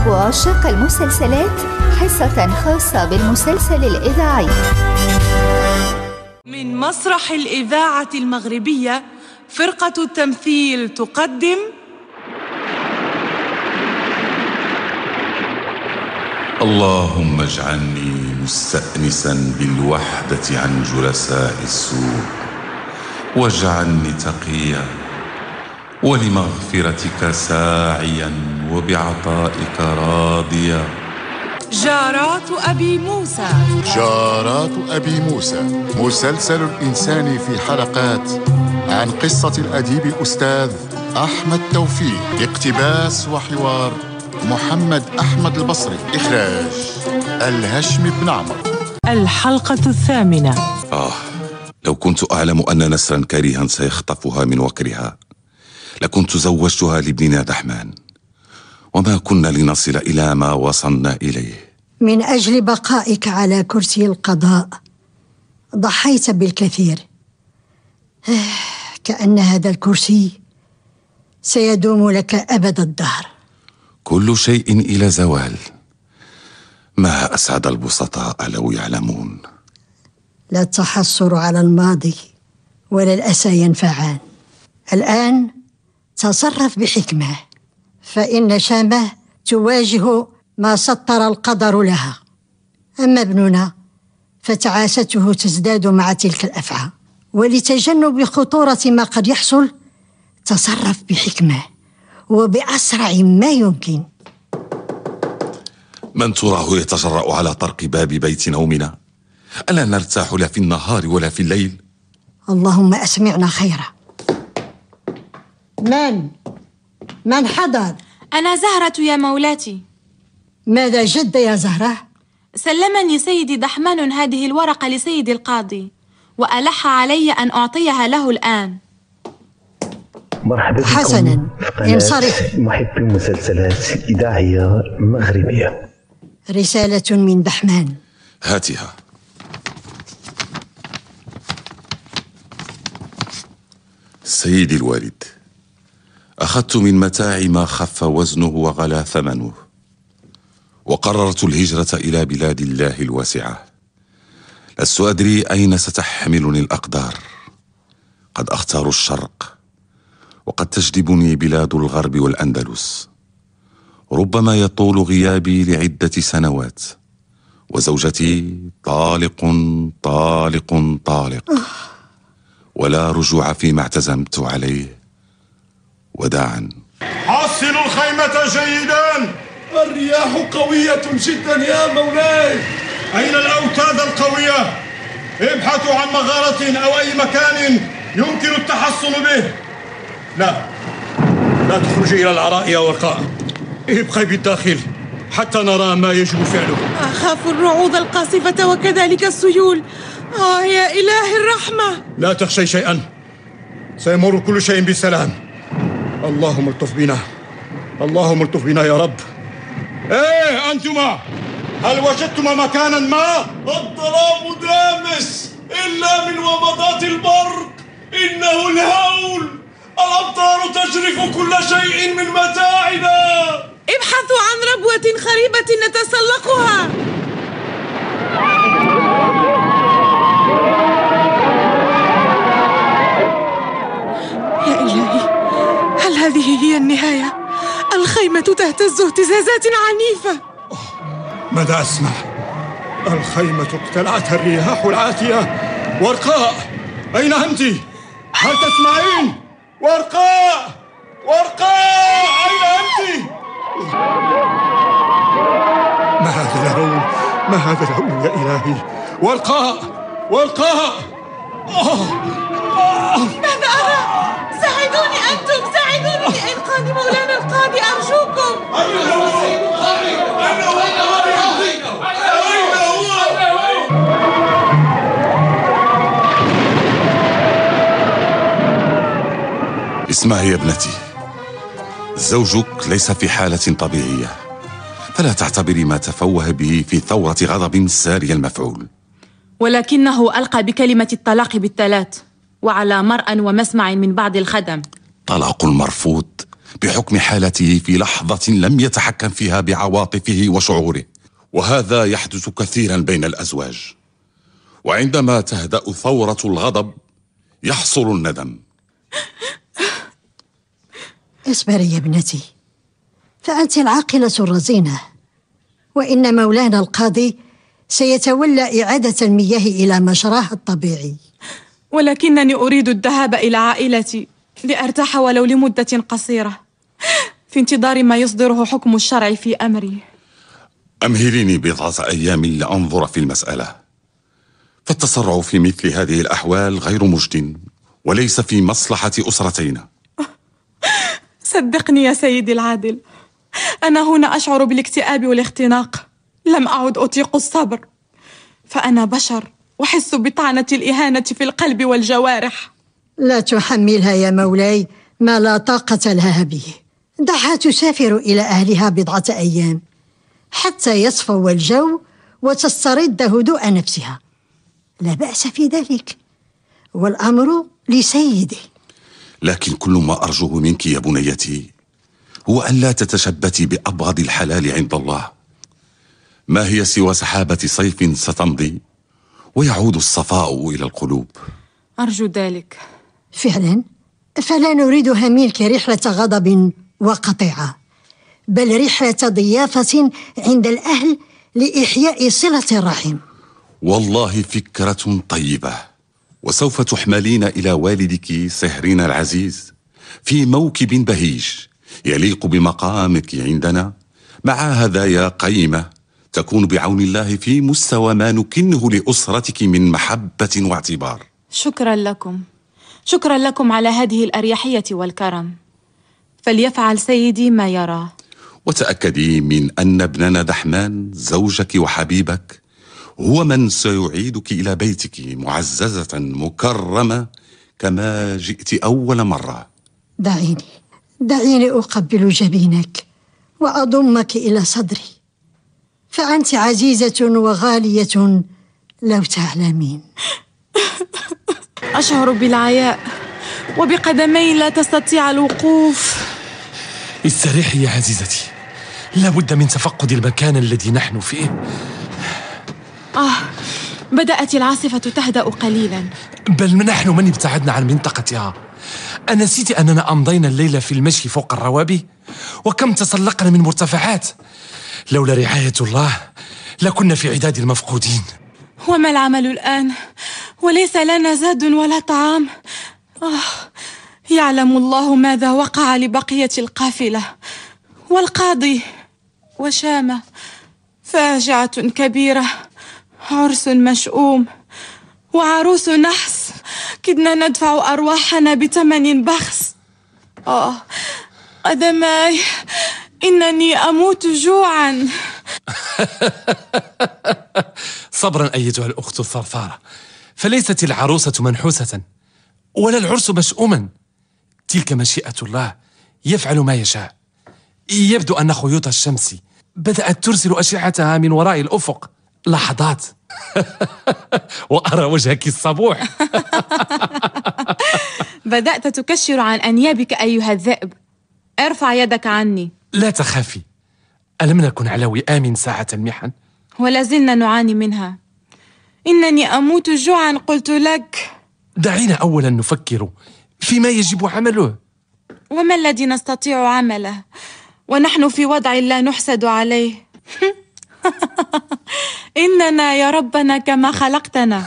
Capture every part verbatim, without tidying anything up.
وعشاق المسلسلات حصة خاصة بالمسلسل الإذاعي. من مسرح الإذاعة المغربية فرقة التمثيل تقدم اللهم اجعلني مستأنسا بالوحدة عن جلساء السوء، واجعلني تقيا ولمغفرتك ساعيا وبعطائك راضيا. جارات أبي موسى. جارات أبي موسى مسلسل الإنساني في حلقات عن قصة الأديب الأستاذ أحمد توفيق، اقتباس وحوار محمد أحمد البصري، إخراج الهشم بن عمرو. الحلقة الثامنة. آه لو كنت أعلم أن نسرا كريها سيخطفها من وكرها لكنت زوجتها لابننا دحمان، وما كنا لنصل إلى ما وصلنا إليه. من أجل بقائك على كرسي القضاء ضحيت بالكثير، كأن هذا الكرسي سيدوم لك أبد الدهر. كل شيء إلى زوال، ما أسعد البسطاء لو يعلمون. لا التحسر على الماضي ولا الأسى ينفعان. الآن تصرف بحكمة، فإن شامة تواجه ما سطر القدر لها، أما ابننا فتعاسته تزداد مع تلك الأفعى. ولتجنب خطورة ما قد يحصل تصرف بحكمة وبأسرع ما يمكن. من تراه يتجرأ على طرق باب بيت نومنا؟ ألا نرتاح لا في النهار ولا في الليل؟ اللهم أسمعنا خيرا. من؟ من حضر؟ أنا زهرة يا مولاتي. ماذا جد يا زهرة؟ سلمني سيدي دحمان هذه الورقة لسيدي القاضي، وألح علي أن أعطيها له الآن. مرحبا بكم. حسنا، انصرف. محبي مسلسلات إذاعية مغربية. رسالة من دحمان. هاتها. سيدي الوالد، أخذت من متاعي ما خف وزنه وغلا ثمنه، وقررت الهجرة إلى بلاد الله الواسعة. لست أدري أين ستحملني الأقدار، قد أختار الشرق وقد تجذبني بلاد الغرب والأندلس. ربما يطول غيابي لعدة سنوات، وزوجتي طالق طالق طالق، ولا رجوع فيما اعتزمت عليه. وداعا. حصنوا الخيمة جيدا، الرياح قوية جدا يا مولاي. أين الأوتاد القوية؟ ابحثوا عن مغارة أو أي مكان يمكن التحصن به. لا لا تخرجي إلى العراء يا ورقاء، ابقي بالداخل حتى نرى ما يجب فعله. أخاف الرعود القاصفة وكذلك السيول. آه يا إله الرحمة. لا تخشي شيئا، سيمر كل شيء بسلام. اللهم الطف بنا، اللهم الطف بنا يا رب. ايه انتما، هل وجدتما مكانا ما؟ الظلام دامس الا من ومضات البرق، انه الهول، الامطار تجرف كل شيء من متاعنا. ابحثوا عن ربوة خريبة نتسلقها. يا إلهي، هل هذه هي النهاية؟ الخيمة تهتز اهتزازات عنيفة. ماذا أسمع؟ الخيمة اقتلعتها الرياح العاتية. ورقاء، أين أنت؟ هل تسمعين؟ ورقاء، ورقاء، أين أنت؟ ما هذا الهول؟ ما هذا الهول يا إلهي؟ ورقاء، ورقاء. آه. آه. ماذا أرى؟ ساعدوني أنتم، ساعدوني لإنقاذ مولانا القاضي أرجوكم. أين هو السيد القاضي؟ أين هو القاضي؟ أين هو؟ اسمعي يا ابنتي، زوجك ليس في حالة طبيعية، فلا تعتبري ما تفوه به في ثورة غضب ساري المفعول. ولكنه ألقى بكلمة الطلاق بالثلاث، وعلى مرأى ومسمع من بعض الخدم. طلاق مرفوض بحكم حالته في لحظة لم يتحكم فيها بعواطفه وشعوره، وهذا يحدث كثيرا بين الأزواج. وعندما تهدأ ثورة الغضب يحصل الندم. اصبري يا ابنتي، فأنت العاقلة الرزينة، وإن مولانا القاضي سيتولى إعادة المياه إلى مجراها الطبيعي. ولكنني أريد الذهاب إلى عائلتي لأرتاح ولو لمدة قصيرة في انتظار ما يصدره حكم الشرع في أمري. أمهليني بضعة أيام لأنظر في المسألة، فالتسرع في مثل هذه الأحوال غير مجد وليس في مصلحة أسرتينا. صدقني يا سيدي العادل، أنا هنا أشعر بالاكتئاب والاختناق، لم أعد أطيق الصبر، فأنا بشر وحس بطعنة الإهانة في القلب والجوارح. لا تحملها يا مولاي ما لا طاقة لها به، دعها تسافر إلى أهلها بضعة أيام حتى يصفو الجو وتسترد هدوء نفسها، لا بأس في ذلك، والأمر لسيدي. لكن كل ما أرجوه منك يا بنيتي هو أن لا تتشبتي بأبغض الحلال عند الله. ما هي سوى سحابة صيف ستمضي ويعود الصفاء إلى القلوب. أرجو ذلك فعلا، فلا نريدها منك رحلة غضب وقطيعة، بل رحلة ضيافة عند الأهل لإحياء صلة الرحم. والله فكرة طيبة، وسوف تحملين إلى والدك سهرين العزيز في موكب بهيج يليق بمقامك عندنا، مع هدايا قيمة تكون بعون الله في مستوى ما نكنه لأسرتك من محبة واعتبار. شكرا لكم، شكرا لكم على هذه الأريحية والكرم، فليفعل سيدي ما يراه. وتأكدي من أن ابننا دحمان زوجك وحبيبك هو من سيعيدك إلى بيتك معززة مكرمة كما جئت أول مرة. دعيني دعيني أقبل جبينك وأضمك إلى صدري، فأنت عزيزة وغالية لو تعلمين. أشعر بالعياء وبقدمي لا تستطيع الوقوف. استريحي يا عزيزتي، لا بد من تفقد المكان الذي نحن فيه. آه، بدأت العاصفة تهدأ قليلا. بل نحن من ابتعدنا عن منطقتها. أنسيت أننا أمضينا الليلة في المشي فوق الروابي؟ وكم تسلقنا من مرتفعات؟ لولا رعاية الله لكنا في عداد المفقودين. وما العمل الآن؟ وليس لنا زاد ولا طعام. آه، يعلم الله ماذا وقع لبقية القافلة والقاضي وشامة. فاجعة كبيرة، عرس مشؤوم وعروس نحس، كدنا ندفع أرواحنا بثمن بخس. آه، قدماي، إنني أموت جوعا. صبرا أيتها الأخت الثرثارة، فليست العروسة منحوسة ولا العرس مشؤوما، تلك مشيئة الله يفعل ما يشاء. يبدو أن خيوط الشمس بدأت ترسل أشعتها من وراء الأفق. لحظات وأرى وجهك الصبوح. بدأت تكشر عن أنيابك أيها الذئب، ارفع يدك عني. لا تخافي، ألم نكن على وئام ساعة المحن؟ ولازلنا نعاني منها. إنني أموت جوعا قلت لك. دعينا أولا نفكر فيما يجب عمله. وما الذي نستطيع عمله ونحن في وضع لا نحسد عليه؟ إننا يا ربنا كما خلقتنا.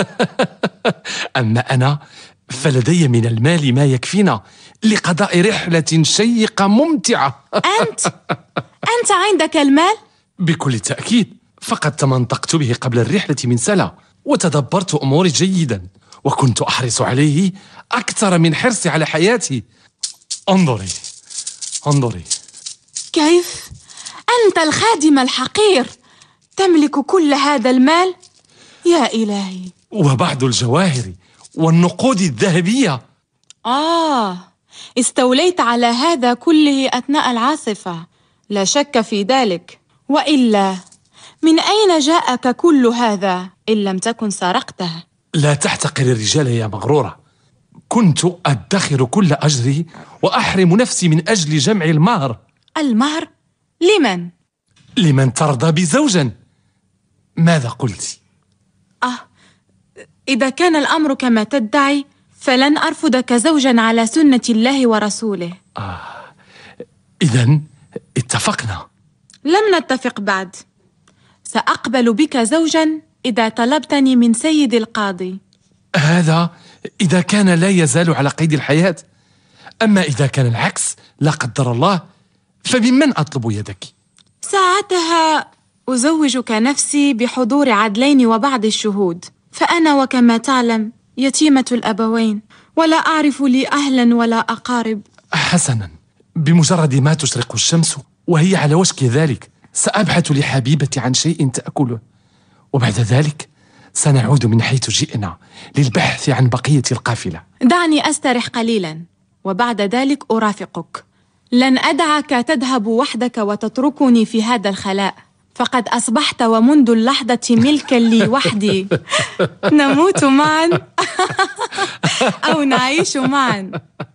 أما أنا فلدي من المال ما يكفينا لقضاء رحلة شيقة ممتعة. أنت؟ أنت عندك المال؟ بكل تأكيد، فقد تمنطقت به قبل الرحلة من سنة وتدبرت أموري جيدا، وكنت أحرص عليه أكثر من حرصي على حياتي. انظري انظري. كيف؟ أنت الخادم الحقير تملك كل هذا المال؟ يا إلهي. وبعض الجواهر والنقود الذهبية. آه، استوليت على هذا كله أثناء العاصفة، لا شك في ذلك. وإلا من أين جاءك كل هذا إن لم تكن سرقته؟ لا تحتقر الرجال يا مغرورة، كنت أدخر كل أجري وأحرم نفسي من أجل جمع المهر. المهر؟ لمن؟ لمن ترضى بزوجا. ماذا قلت؟ آه، إذا كان الأمر كما تدعي فلن أرفضك زوجا على سنة الله ورسوله. آه، إذن اتفقنا. لم نتفق بعد. سأقبل بك زوجا إذا طلبتني من سيد القاضي. هذا إذا كان لا يزال على قيد الحياة. أما إذا كان العكس لا قدر الله فبمن أطلب يدك؟ ساعتها أزوجك نفسي بحضور عدلين وبعض الشهود، فأنا وكما تعلم يتيمة الأبوين ولا أعرف لي أهلا ولا أقارب. حسنا، بمجرد ما تشرق الشمس وهي على وشك ذلك سأبحث لحبيبتي عن شيء تأكله، وبعد ذلك سنعود من حيث جئنا للبحث عن بقية القافلة. دعني أسترح قليلا وبعد ذلك أرافقك. لن أدعك تذهب وحدك وتتركني في هذا الخلاء، فقد أصبحت ومنذ اللحظة ملكا لي وحدي. نموت معا أو نعيش معا.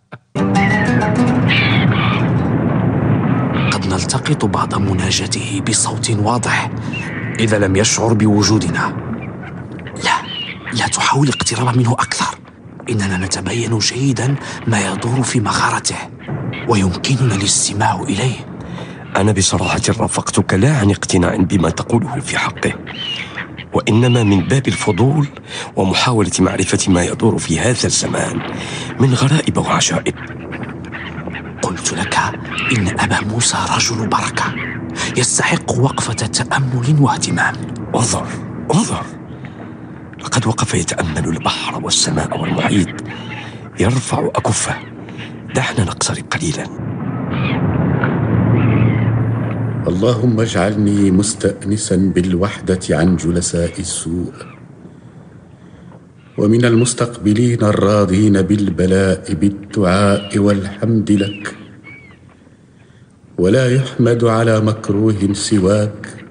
قد نلتقط بعض مناجاته بصوت واضح إذا لم يشعر بوجودنا. لا، لا تحاول اقتراب منه أكثر. إننا نتبين جيدا ما يدور في مغارته ويمكننا الاستماع إليه. أنا بصراحة رافقتك لا عن اقتناع بما تقوله في حقه، وإنما من باب الفضول ومحاولة معرفة ما يدور في هذا الزمان من غرائب وعجائب. قلت لك إن أبا موسى رجل بركة يستحق وقفة تأمل واهتمام. انظر انظر، لقد وقف يتأمل البحر والسماء والمحيط يرفع أكفه. دعنا نقترب قليلا. اللهم اجعلني مستأنسا بالوحدة عن جلساء السوء، ومن المستقبلين الراضين بالبلاء بالدعاء والحمد لك، ولا يحمد على مكروه سواك.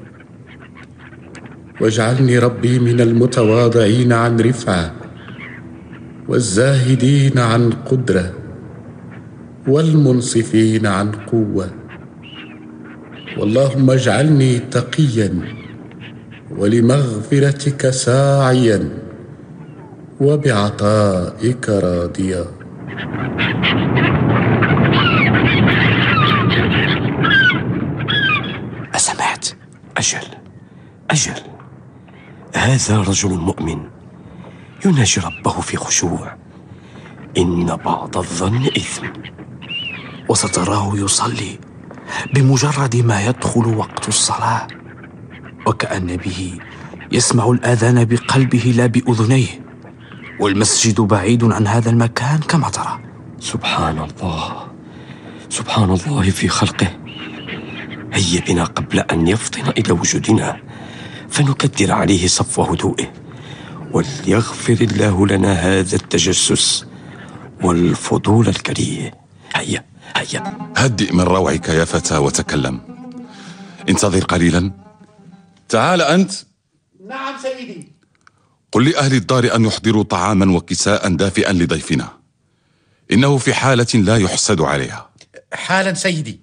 واجعلني ربي من المتواضعين عن رفعة، والزاهدين عن قدرة، والمنصفين عن قوة. واللهم اجعلني تقيا ولمغفرتك ساعيا وبعطائك راضيا. أسمعت؟ أجل أجل، هذا رجل مؤمن يناجي ربه في خشوع. إن بعض الظن إثم. وستراه يصلي بمجرد ما يدخل وقت الصلاة، وكأن به يسمع الآذان بقلبه لا بأذنيه، والمسجد بعيد عن هذا المكان كما ترى. سبحان الله، سبحان الله في خلقه. هيا بنا قبل أن يفطن إلى وجودنا فنكدر عليه صفو هدوئه، وليغفر الله لنا هذا التجسس والفضول الكريه. هيا هيا. هدئ من روعك يا فتى وتكلم. انتظر قليلا. تعال أنت. نعم سيدي. قل لأهل الدار أن يحضروا طعاما وكساء دافئا لضيفنا، إنه في حالة لا يحسد عليها. حالا سيدي.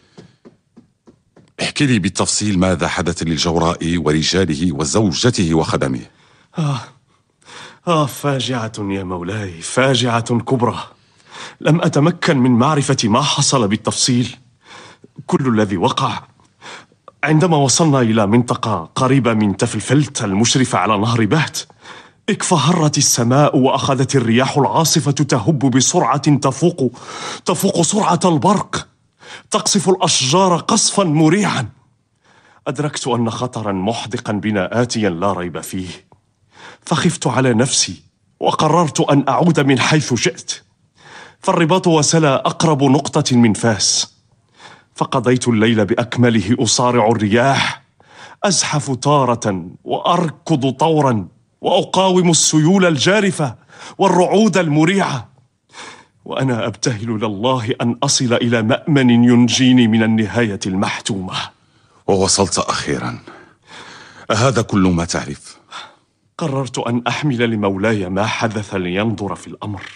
احكي لي بالتفصيل ماذا حدث للجوراء ورجاله وزوجته وخدمه. آه آه فاجعة يا مولاي، فاجعة كبرى. لم أتمكن من معرفة ما حصل بالتفصيل. كل الذي وقع عندما وصلنا إلى منطقة قريبة من تفلفلت المشرفة على نهر بهت، اكفهرت السماء وأخذت الرياح العاصفة تهب بسرعة تفوق تفوق سرعة البرق، تقصف الأشجار قصفا مريعا. أدركت أن خطرا محدقا بنا آتيا لا ريب فيه، فخفت على نفسي وقررت أن أعود من حيث جئت. فالرباط وسلا أقرب نقطة من فاس، فقضيت الليل بأكمله أصارع الرياح، أزحف تارة وأركض طورا، وأقاوم السيول الجارفة والرعود المريعة، وأنا أبتهل لله أن أصل إلى مأمن ينجيني من النهاية المحتومة. ووصلت أخيرا. هذا كل ما تعرف؟ قررت أن أحمل لمولاي ما حدث لينظر في الأمر.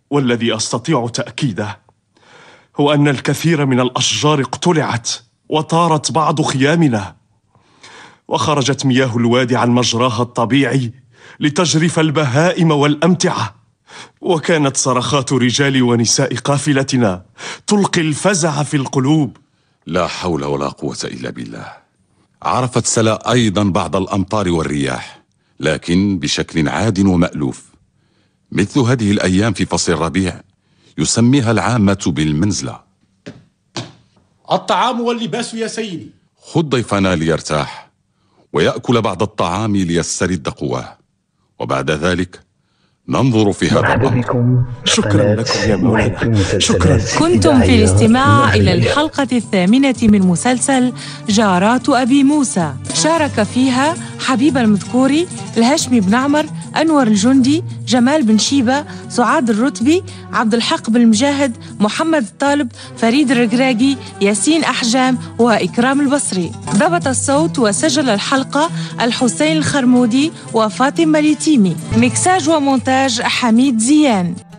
والذي أستطيع تأكيده هو أن الكثير من الأشجار اقتلعت وطارت بعض خيامنا، وخرجت مياه الوادي عن مجراها الطبيعي لتجرف البهائم والأمتعة، وكانت صرخات رجال ونساء قافلتنا تلقي الفزع في القلوب. لا حول ولا قوة إلا بالله. عرفت سلا أيضا بعض الأمطار والرياح، لكن بشكل عاد ومألوف. مثل هذه الأيام في فصل الربيع يسميها العامة بالمنزلة. الطعام واللباس يا سيدي. خذ ضيفنا ليرتاح ويأكل بعض الطعام ليسترد قواه، وبعد ذلك ننظر في هذا الأمر. شكرا لكم يا مولانا. شكرا. كنتم في الاستماع إلى الحلقة الثامنة من مسلسل جارات أبي موسى، شارك فيها حبيب المذكوري، الهاشمي بن عمر، أنور الجندي، جمال بن شيبة، سعاد الرتبي، عبد الحق بن مجاهد، محمد الطالب، فريد الرقراقي، ياسين أحجام وإكرام البصري. ضبط الصوت وسجل الحلقة الحسين الخرمودي وفاطمة اليتيمي. مكساج ومونتاج حميد زيان.